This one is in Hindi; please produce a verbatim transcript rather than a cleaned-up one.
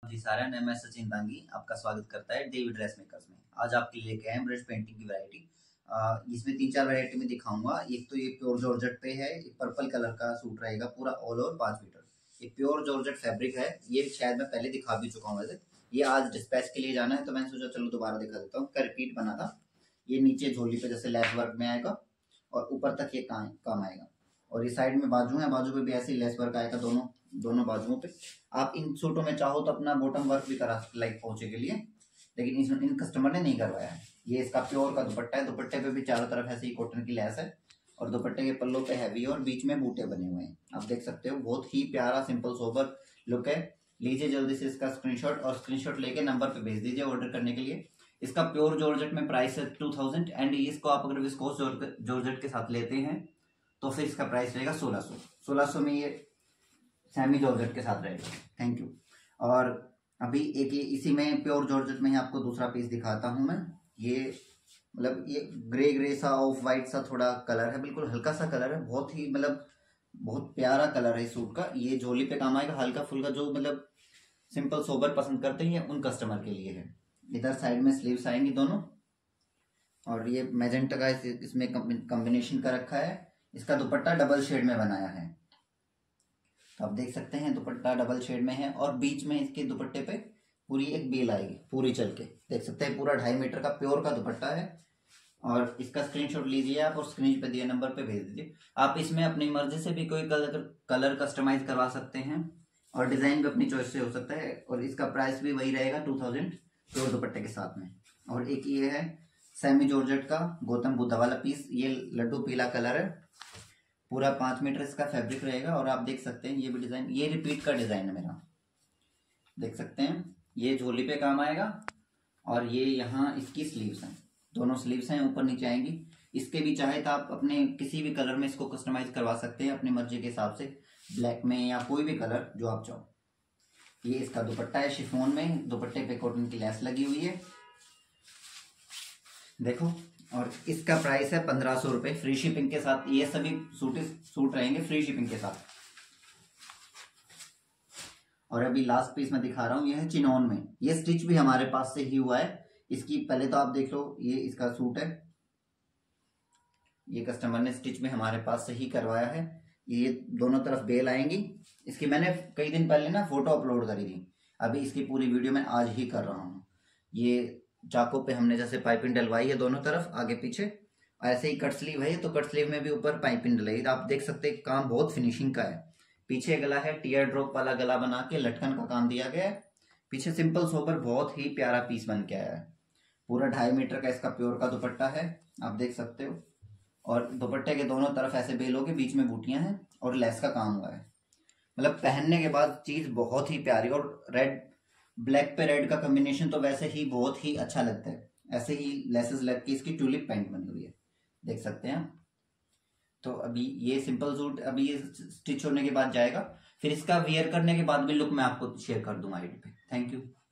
जी सारा मैं सचिन दांगी आपका स्वागत करता है डेवी ड्रेस मेकर्स में। आज आपके लिए लेके आए ब्रश पेंटिंग की वैरायटी। इसमें तीन चार वैरायटी में दिखाऊंगा। एक तो ये प्योर जॉर्जेट पे है, एक पर्पल कलर का सूट रहेगा पूरा ऑल ओवर पांच मीटर। ये प्योर जॉर्जेट फैब्रिक है। ये शायद मैं पहले दिखा भी चुका हूँ वैसे। ये आज डिस्पैच के लिए जाना है तो मैंने सोचा चलो दोबारा दिखा देता हूँ। रिपीट बना था। ये नीचे झोली पे जैसे लेस वर्क में आएगा और ऊपर तक ये काम काम आएगा। और ये साइड में बाजू है, बाजू पे भी ऐसे लेस वर्क आएगा दोनों दोनों बाजुओं पे। आप इन सूटों में चाहो तो अपना बॉटम वर्क भी करा लाइक पहुंचे के लिए, लेकिन इस इन कस्टमर ने नहीं करवाया है। ये इसका प्योर का दुपट्टा है। दुपट्टे पे भी चारों तरफ ऐसे ही कॉटन की लेस है और दुपट्टे के पल्लों पे हैवी और बीच में बूटे बने हुए हैं। आप देख सकते हो, बहुत ही प्यारा सिंपल सोबर लुक है। लीजिए जल्दी से इसका स्क्रीनशॉट और स्क्रीनशॉट लेके नंबर पे भेज दीजिए ऑर्डर करने के लिए। इसका प्योर जॉर्जेट में प्राइस है टू थाउजेंड एंड इसको आप अगर विस्कोस जॉर्जेट के साथ लेते हैं तो फिर इसका प्राइस रहेगा सोलह सौ। सोलह सौ में ये सेमी जॉर्जेट के साथ रहेगा। Thank you. और अभी एक ये इसी में प्योर जॉर्जेट में ही आपको दूसरा पीस दिखाता हूं मैं। ये मतलब ये ग्रे ग्रे सा ऑफ वाइट सा थोड़ा कलर है, बिल्कुल हल्का सा कलर है। बहुत ही मतलब बहुत प्यारा कलर है इस सूट का। ये झोली पे काम आएगा। हल्का फुल्का जो मतलब सिंपल सोबर पसंद करते हैं उन कस्टमर के लिए है। इधर साइड में स्लीव्स आएंगी दोनों और ये मैजेंटा का इसमें कॉम्बिनेशन का रखा है। इसका दुपट्टा डबल शेड में बनाया है। तो आप देख सकते हैं दुपट्टा डबल शेड में है और बीच में इसके दुपट्टे पे पूरी एक बेल आएगी पूरी चल के। देख सकते हैं पूरा ढाई मीटर का प्योर का दुपट्टा है। और इसका स्क्रीनशॉट लीजिए आप और स्क्रीन पे दिए नंबर पे भेज दीजिए। आप इसमें अपनी मर्जी से भी कोई कलर कलर कस्टमाइज करवा सकते हैं और डिजाइन भी अपनी चॉइस से हो सकता है। और इसका प्राइस भी वही रहेगा टू थाउजेंड प्योर दुपट्टे के साथ में। और एक ये है सेमी जॉर्जेट का गौतम बुद्धा वाला पीस। ये लड्डू पीला कलर है, पूरा पांच मीटर इसका फैब्रिक रहेगा। और आप देख सकते हैं ये भी डिजाइन, ये रिपीट का डिजाइन है मेरा। देख सकते हैं ये झोली पे काम आएगा और ये यहाँ इसकी स्लीव्स हैं, दोनों स्लीव्स हैं ऊपर नीचे आएंगी। इसके भी चाहे तो आप अपने किसी भी कलर में इसको कस्टमाइज करवा सकते हैं अपनी मर्जी के हिसाब से, ब्लैक में या कोई भी कलर जो आप चाहो। ये इसका दुपट्टा है शिफॉन में, दुपट्टे पे कॉटन की लेस लगी हुई है देखो। और इसका प्राइस है पंद्रह सौ रुपए फ्री शिपिंग के साथ। ये सभी सूट सूट रहेंगे फ्री शिपिंग के साथ। और अभी लास्ट पीस मैं दिखा रहा हूं, ये है चिनोन में। ये स्टिच भी हमारे पास से ही हुआ है। इसकी पहले तो आप देख लो, ये इसका सूट है। ये कस्टमर ने स्टिच में हमारे पास से ही करवाया है। ये दोनों तरफ बेल आएंगी। इसकी मैंने कई दिन पहले ना फोटो अपलोड करी थी। अभी इसकी पूरी वीडियो मैं आज ही कर रहा हूँ। ये चाकों पे हमने जैसे पाइपिंग डलवाई है दोनों तरफ आगे पीछे, ऐसे ही कट स्लीव है तो कट स्लीव में भी ऊपर पाइपिंग डलाई। आप देख सकते हैं काम बहुत फिनिशिंग का है। पीछे गला है टीयर ड्रॉप वाला गला बना के लटकन का काम दिया गया है। पीछे सिंपल सोबर बहुत ही प्यारा पीस बन के आया है। पूरा ढाई मीटर का इसका प्योर का दुपट्टा है, आप देख सकते हो। और दुपट्टे के दोनों तरफ ऐसे बेलों के बीच में बूटियां हैं और लेस का काम हुआ है। मतलब पहनने के बाद चीज बहुत ही प्यारी। और रेड ब्लैक पे रेड का कॉम्बिनेशन तो वैसे ही बहुत ही अच्छा लगता है। ऐसे ही लेसेस लग के इसकी ट्यूलिप पैंट बनी हुई है, देख सकते हैं। तो अभी ये सिंपल सूट अभी ये स्टिच होने के बाद जाएगा, फिर इसका वियर करने के बाद भी लुक मैं आपको शेयर कर दूंगा आईडी पे। Thank you.